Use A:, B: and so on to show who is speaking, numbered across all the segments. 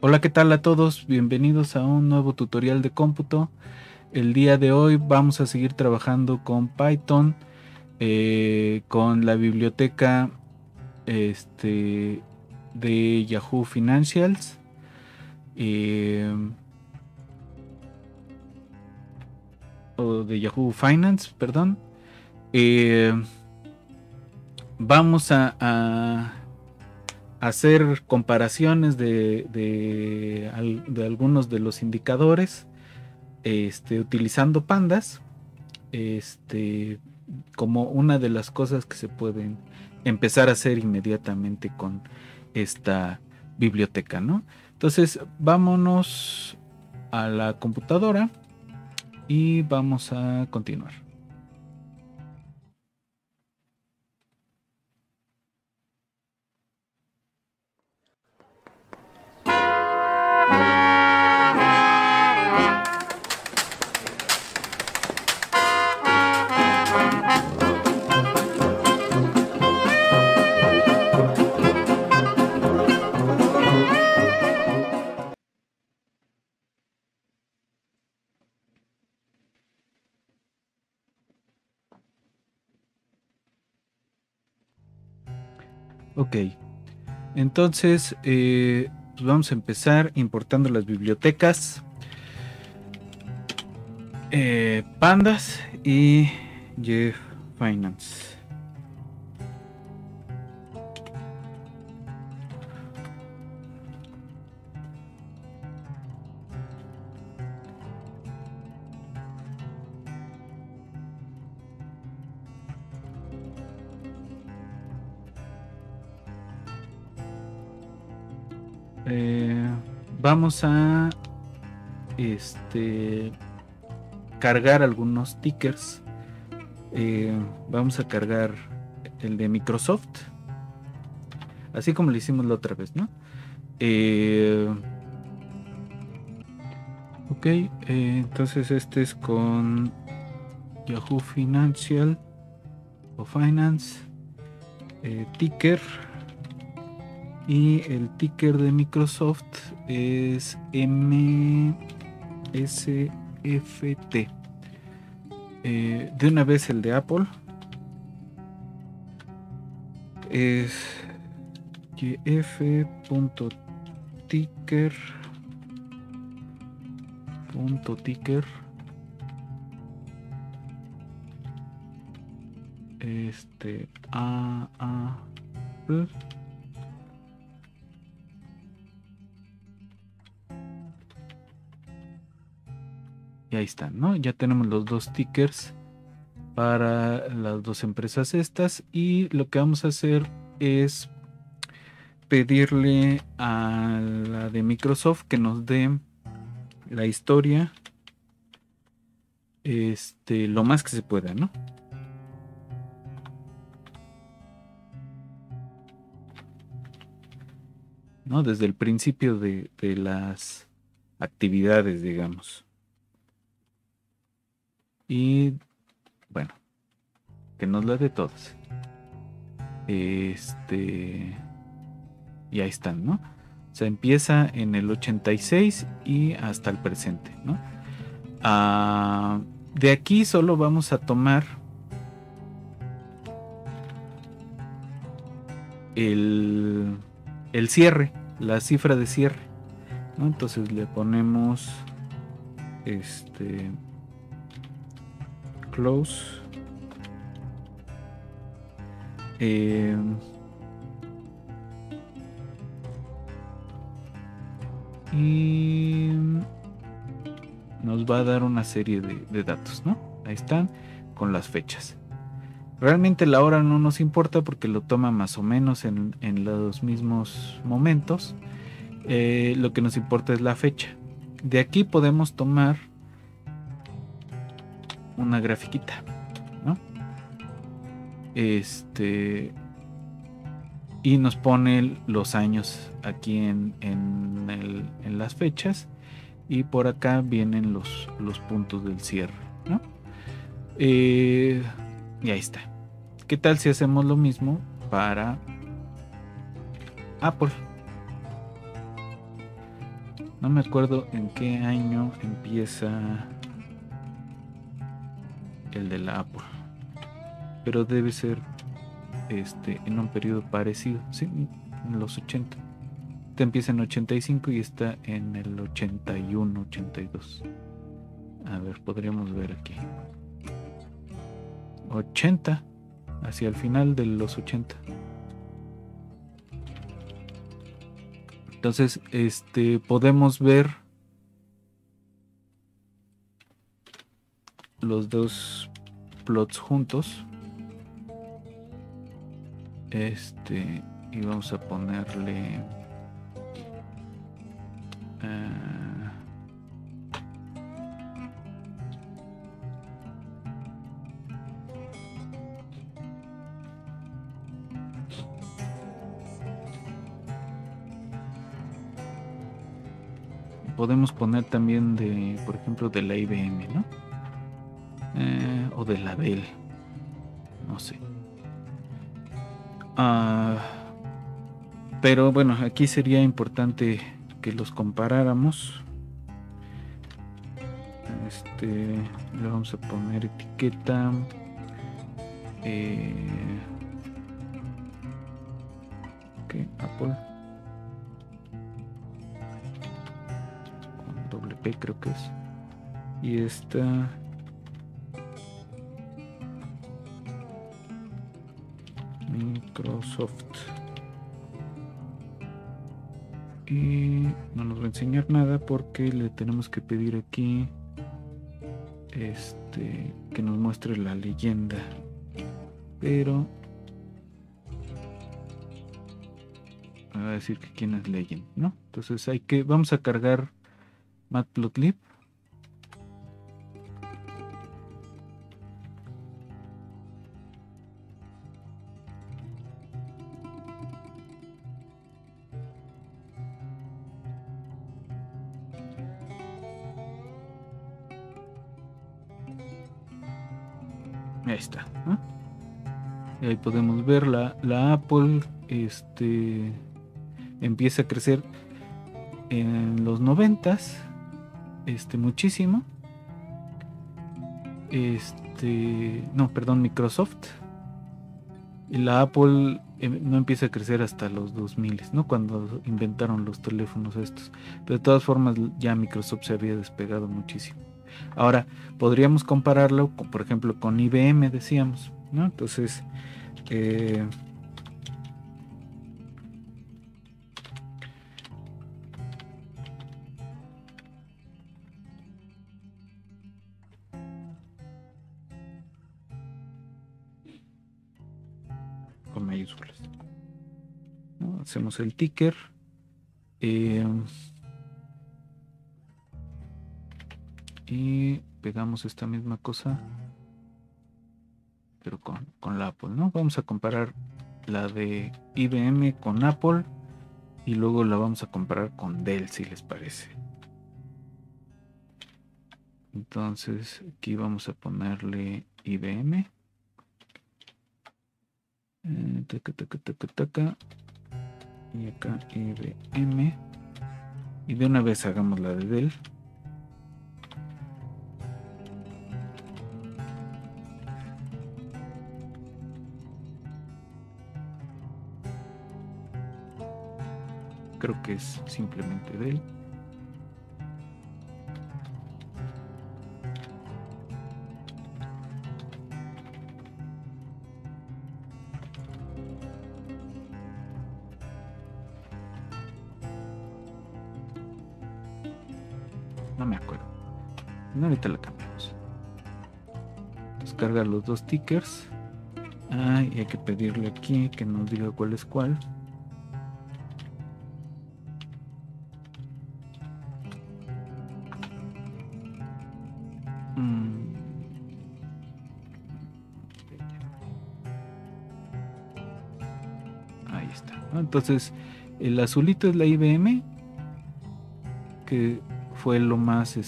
A: Hola, ¿qué tal a todos? Bienvenidos a un nuevo tutorial de cómputo. El día de hoy vamos a seguir trabajando con Python, con la biblioteca de Yahoo Financials. eh, o de Yahoo Finance, perdón. Eh, Vamos a hacer comparaciones de algunos de los indicadores, utilizando pandas, este, como una de las cosas que se pueden empezar a hacer inmediatamente con esta biblioteca, ¿no? Entonces, vámonos a la computadora y vamos a continuar. Ok, entonces pues vamos a empezar importando las bibliotecas, pandas y Jeff Finance. Eh, Vamos a cargar algunos tickers. Vamos a cargar el de Microsoft, así como lo hicimos la otra vez, ¿no? Ok, entonces este es con Yahoo Financial o Finance, ticker, y el ticker de Microsoft es MSFT. De una vez el de Apple es gf.ticker Apple. Y ahí están, ¿no? Ya tenemos los dos tickers para las dos empresas estas, y lo que vamos a hacer es pedirle a la de Microsoft que nos dé la historia, lo más que se pueda, ¿no? ¿No? Desde el principio de las actividades, digamos. Y bueno, que nos la dé todas. Y ahí están, ¿no? O sea, empieza en el 86 y hasta el presente, ¿no? De aquí solo vamos a tomar el, el cierre, la cifra de cierre, ¿no? Entonces le ponemos close, y nos va a dar una serie de datos, ¿no? Ahí están con las fechas. Realmente la hora no nos importa porque lo toma más o menos en los mismos momentos. Lo que nos importa es la fecha. De aquí podemos tomar una grafiquita, ¿no? Y nos pone los años aquí en las fechas, y por acá vienen los puntos del cierre, ¿no? Y ahí está. ¿Qué tal si hacemos lo mismo para Apple? No me acuerdo en qué año empieza el de la Apple, pero debe ser en un periodo parecido, sí, en los 80. Este empieza en 85 y está en el 81, 82. A ver, podríamos ver aquí. 80, hacia el final de los 80. Entonces, podemos ver los dos plots juntos. Y vamos a ponerle podemos poner también de, por ejemplo, de la IBM, ¿no? O de la Dell, no sé. Pero bueno, aquí sería importante que los comparáramos. Le vamos a poner etiqueta Apple con doble P, creo que es, y esta Microsoft, y no nos va a enseñar nada porque le tenemos que pedir aquí que nos muestre la leyenda, pero me va a decir que quién es Legend, ¿no? Entonces vamos a cargar Matplotlib. Ahí está, ¿no? Y ahí podemos ver la Apple, empieza a crecer en los 90s, muchísimo. No, perdón, Microsoft. Y la Apple no empieza a crecer hasta los 2000, ¿no? Cuando inventaron los teléfonos estos. Pero de todas formas ya Microsoft se había despegado muchísimo. Ahora, podríamos compararlo, por ejemplo, con IBM, decíamos, ¿no? Entonces, con mayúsculas, ¿no? Hacemos el ticker. Y pegamos esta misma cosa, pero con la Apple, ¿no? Vamos a comparar la de IBM con Apple y luego la vamos a comparar con Dell, si les parece. Entonces aquí vamos a ponerle IBM. Taca. Y acá IBM. Y de una vez hagamos la de Dell. Creo que es simplemente Dell. No me acuerdo. No, ahorita la cambiamos. Descarga los dos tickers. Y hay que pedirle aquí que nos diga cuál es cuál. Ahí está, ¿no? Entonces el azulito es la IBM, que fue lo más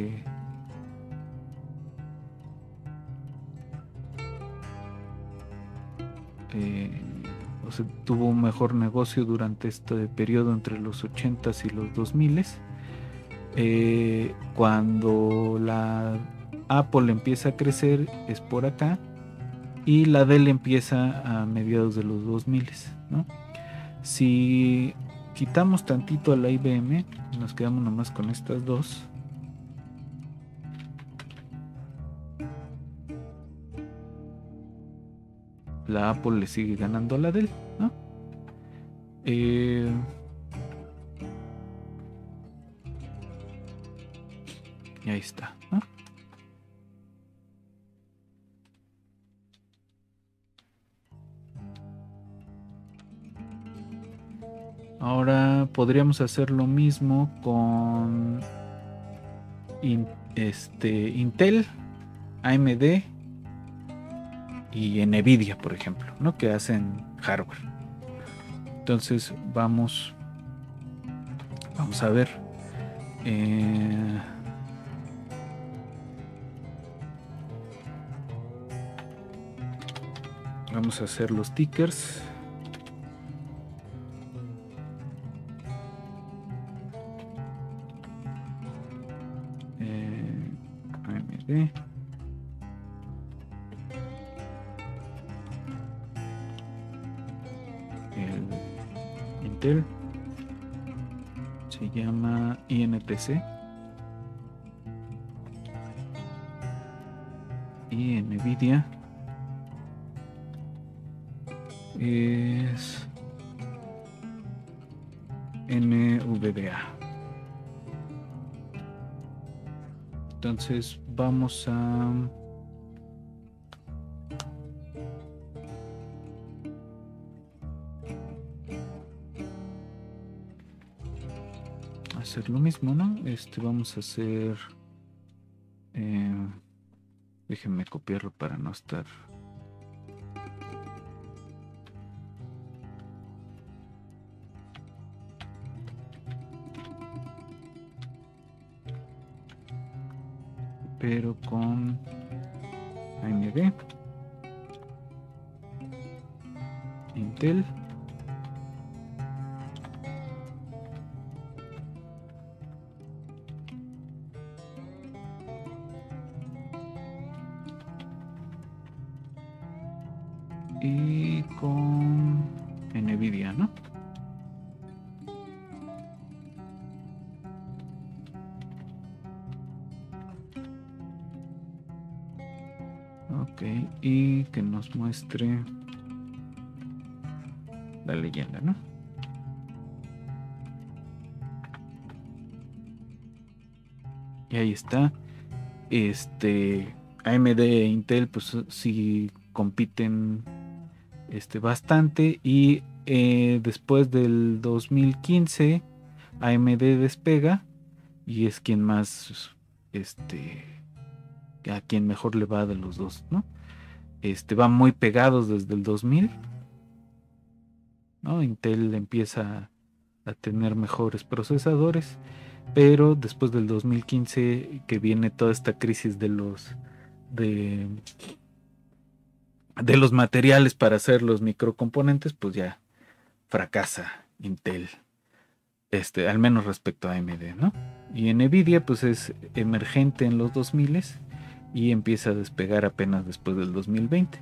A: o sea, tuvo un mejor negocio durante este periodo entre los 80s y los 2000s. Cuando la Apple empieza a crecer es por acá y la Dell empieza a mediados de los 2000, ¿no? Si quitamos tantito a la IBM, nos quedamos nomás con estas dos. La Apple le sigue ganando a la Dell, ¿no? Y ahí está, ¿no? Ahora podríamos hacer lo mismo con Intel, AMD y Nvidia, por ejemplo, ¿no? Que hacen hardware. Entonces vamos a ver. Vamos a hacer los tickers. AMD. El Intel se llama INTC y Nvidia es NVDA. Entonces vamos a hacer lo mismo, ¿no? Vamos a hacer déjenme copiarlo para no estar pero con AMD, Intel y con Nvidia, ¿no? Ok, y que nos muestre la leyenda, ¿no? Y ahí está. AMD e Intel pues sí compiten bastante y después del 2015 AMD despega y es quien más a quien mejor le va de los dos, ¿no? Van muy pegados desde el 2000, ¿no? Intel empieza a tener mejores procesadores, pero después del 2015 que viene toda esta crisis de los materiales para hacer los microcomponentes, pues ya fracasa Intel, al menos respecto a AMD, ¿no? Y Nvidia pues es emergente en los 2000 y empieza a despegar apenas después del 2020.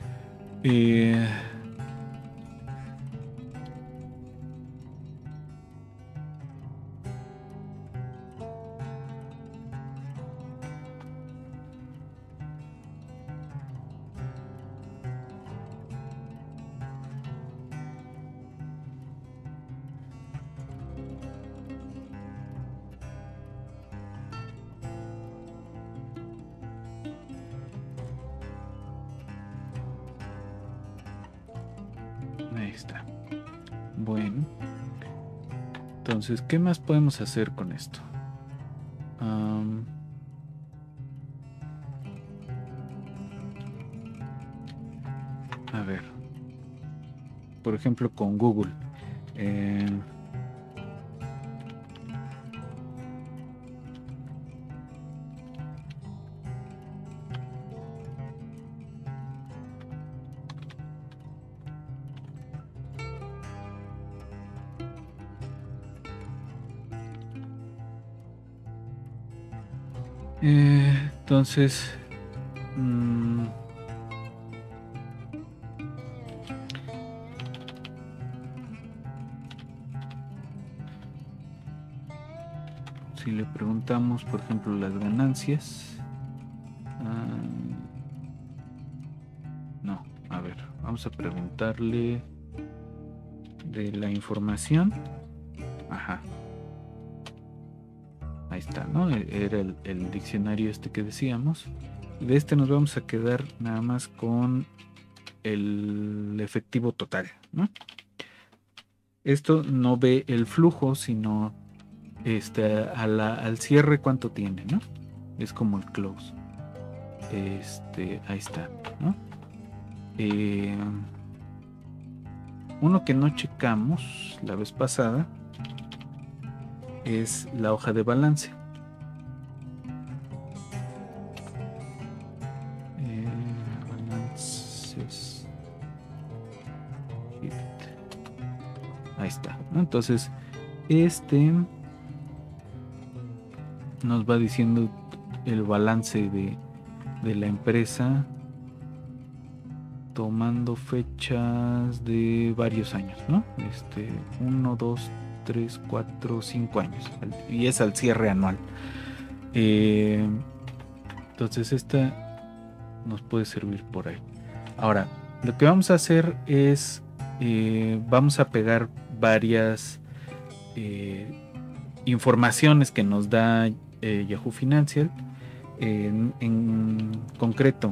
A: Ahí está. Bueno. Entonces, ¿qué más podemos hacer con esto? A ver. Por ejemplo, con Google. Entonces, si le preguntamos, por ejemplo, las ganancias. No, a ver, vamos a preguntarle de la información. Ajá. Ahí está, ¿no? Era el diccionario este que decíamos. De este nos vamos a quedar nada más con el efectivo total, ¿no? Esto no ve el flujo, sino al cierre cuánto tiene, ¿no? Es como el close. Ahí está, ¿no? Uno que no checamos la vez pasada es la hoja de balance. Balances. Ahí está, ¿no? Entonces, nos va diciendo el balance de la empresa tomando fechas de varios años, ¿no? 1, 2, 3, 4, 5 años. Y es al cierre anual. Entonces esta nos puede servir por ahí. Ahora, lo que vamos a hacer es, vamos a pegar varias informaciones que nos da Yahoo Financial. En concreto,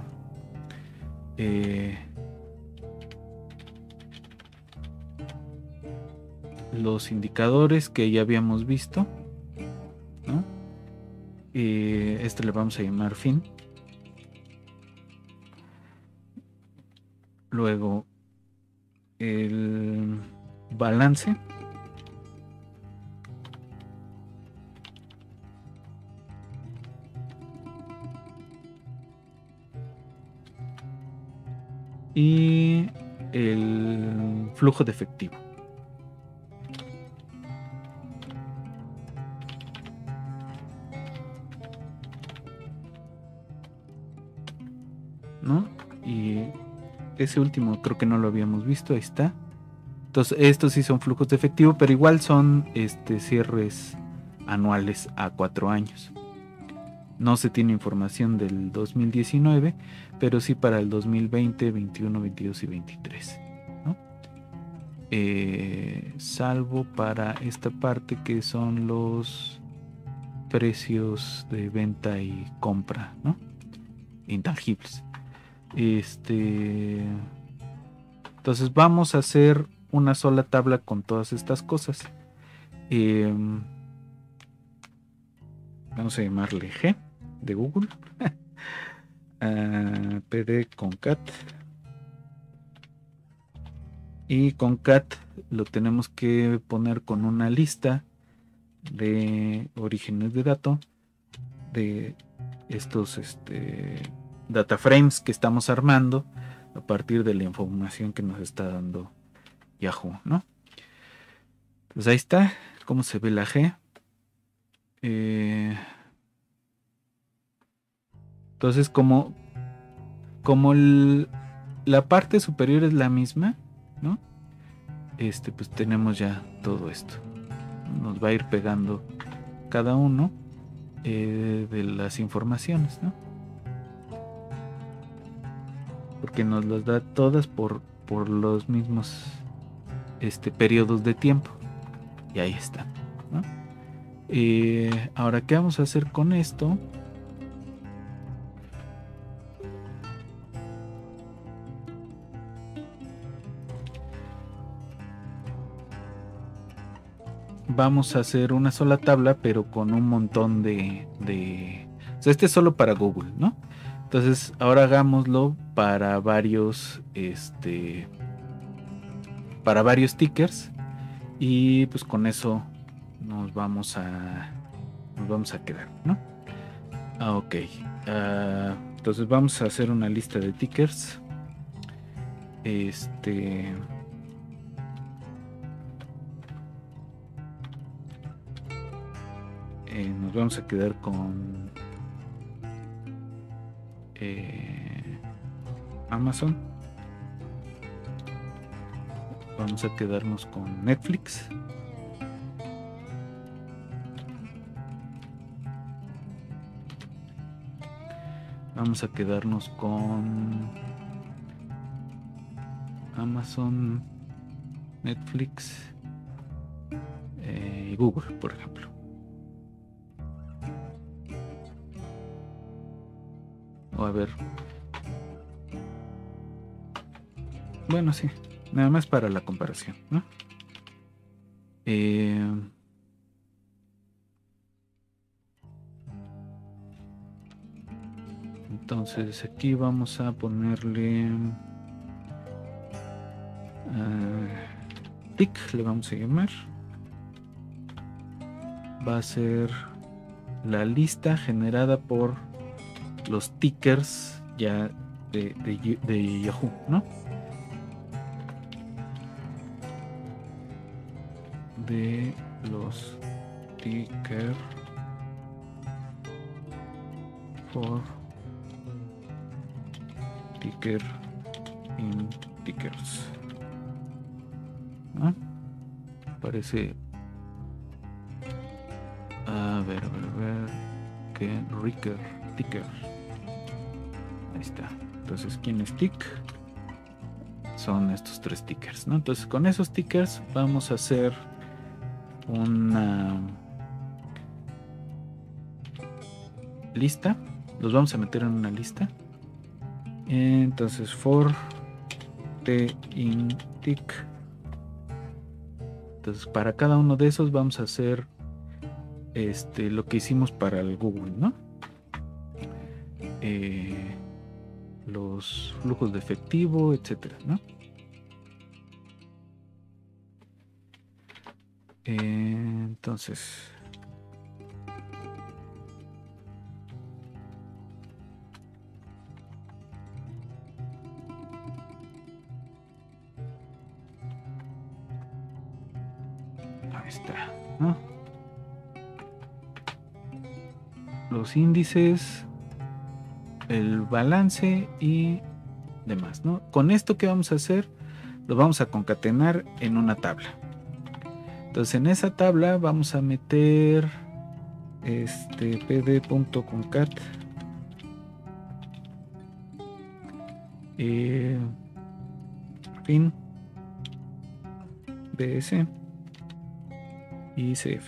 A: los indicadores que ya habíamos visto, ¿no? Este le vamos a llamar fin. Luego el balance. Y el flujo de efectivo. ¿No? Y ese último creo que no lo habíamos visto, ahí está. Entonces estos sí son flujos de efectivo, pero igual son cierres anuales a 4 años. No se tiene información del 2019, pero sí para el 2020, 21, 22 y 23, ¿no? Salvo para esta parte que son los precios de venta y compra, ¿no? Intangibles. Entonces vamos a hacer una sola tabla con todas estas cosas. Vamos a llamarle G de Google. PD concat. Y concat lo tenemos que poner con una lista de orígenes de datos de estos data frames que estamos armando a partir de la información que nos está dando Yahoo, ¿no? Pues ahí está cómo se ve la G. Entonces como la parte superior es la misma, ¿no? Pues tenemos ya todo esto. Nos va a ir pegando cada uno de las informaciones, ¿no? Porque nos las da todas por los mismos periodos de tiempo. Y ahí está, ¿no? Ahora, ¿qué vamos a hacer con esto? Vamos a hacer una sola tabla, pero con un montón de... O sea, este es solo para Google, ¿no? Entonces, ahora hagámoslo para varios, para varios tickers. Y pues con eso nos vamos a quedar, ¿no? Ok. Entonces vamos a hacer una lista de tickers. Nos vamos a quedar con Amazon. Vamos a quedarnos con Netflix. Vamos a quedarnos con Amazon, Netflix y Google, por ejemplo. O a ver. Bueno, sí. Nada más para la comparación, ¿no? Entonces aquí vamos a ponerle tick, le vamos a llamar. Va a ser la lista generada por los tickers ya de Yahoo, ¿no? De los tickers por ticker in tickers, ¿no? Parece a ver que ticker, ahí está. Entonces, ¿quién es tick? Son estos 3 tickers, ¿no? Entonces, con esos tickers vamos a hacer una lista. Los vamos a meter en una lista. Entonces, for t in tick. Entonces, para cada uno de esos vamos a hacer lo que hicimos para el Google, ¿no? Los flujos de efectivo, etcétera, ¿no? Entonces, ahí está, ¿no? Los índices, el balance y demás, ¿no? Con esto, ¿qué vamos a hacer? Lo vamos a concatenar en una tabla. Entonces, en esa tabla vamos a meter pd.concat fin bs y cf.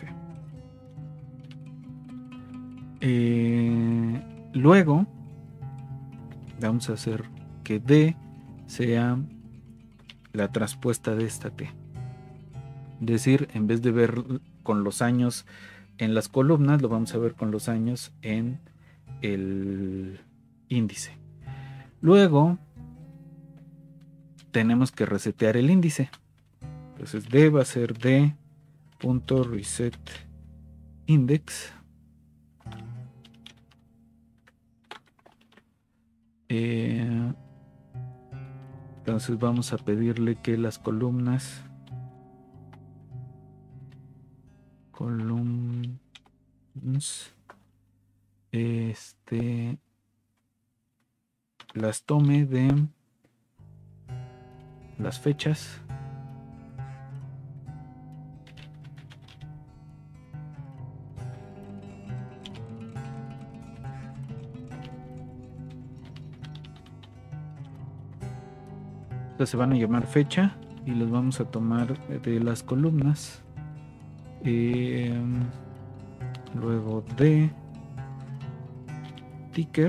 A: Luego vamos a hacer que D sea la traspuesta de esta T. Es decir, en vez de ver con los años en las columnas, lo vamos a ver con los años en el índice. Luego tenemos que resetear el índice. Entonces D va a ser D.reset index. Entonces vamos a pedirle que las columnas las tome de las fechas se van a llamar fecha y los vamos a tomar de las columnas. Luego de ticker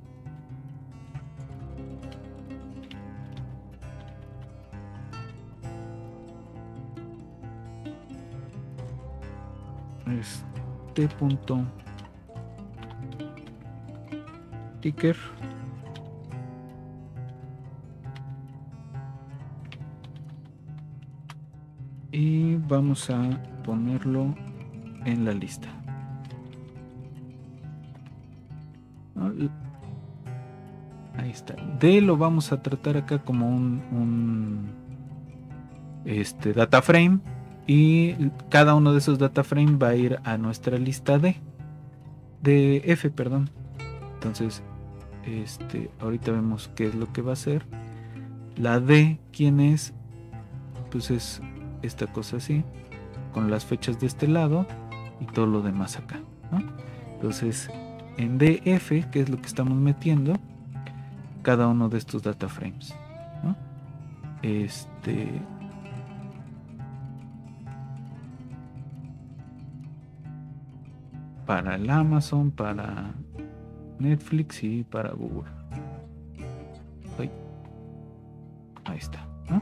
A: es t.ticker y vamos a ponerlo en la lista. Ahí está. D lo vamos a tratar acá como un data frame, y cada uno de esos data frame va a ir a nuestra lista de F, perdón. Entonces Ahorita vemos qué es lo que va a hacer. La D, ¿quién es? Pues es esta cosa así, con las fechas de este lado y todo lo demás acá, ¿no? Entonces, en DF, que es lo que estamos metiendo, cada uno de estos data frames, ¿no? Para el Amazon, para Netflix y para Google. Ahí está, ¿no?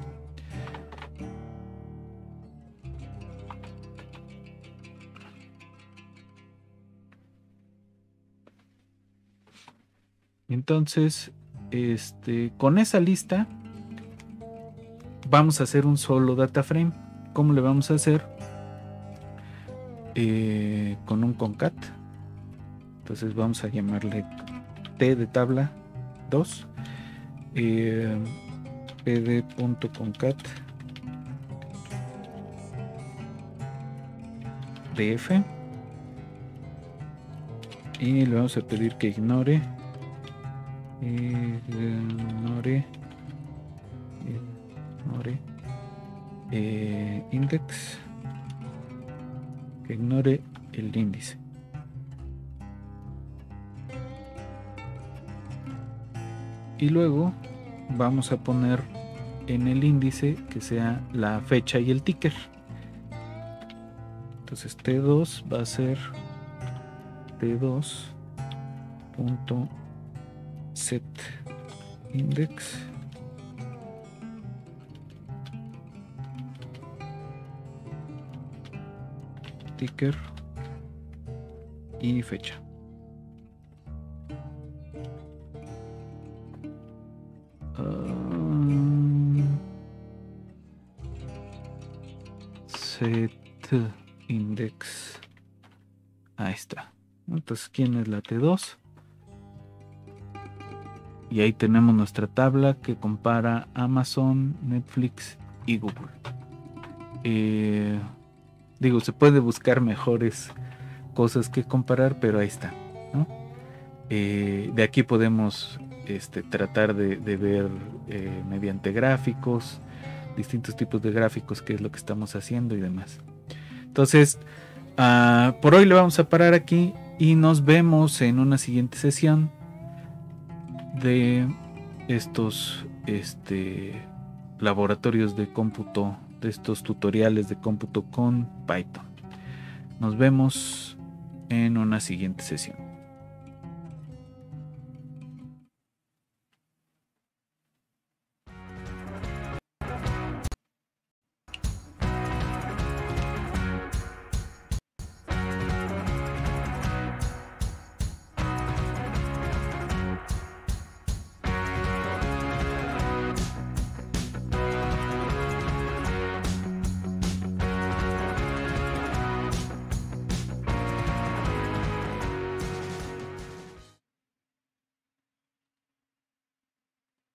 A: Entonces, con esa lista vamos a hacer un solo data frame. ¿Cómo le vamos a hacer? Con un concat. Entonces vamos a llamarle T de tabla 2, pd.concat df, y le vamos a pedir que ignore index, que ignore el índice. Y luego vamos a poner en el índice que sea la fecha y el ticker. Entonces T2 va a ser T2.setIndex ticker y fecha. setIndex. Ahí está. Entonces, ¿quién es la T2? Y ahí tenemos nuestra tabla que compara Amazon, Netflix y Google. Digo, se puede buscar mejores cosas que comparar, pero ahí está, ¿no? De aquí podemos tratar de ver mediante gráficos, distintos tipos de gráficos, qué es lo que estamos haciendo y demás. Entonces, por hoy le vamos a parar aquí y nos vemos en una siguiente sesión de estos laboratorios de cómputo, de estos tutoriales de cómputo con Python. Nos vemos en una siguiente sesión.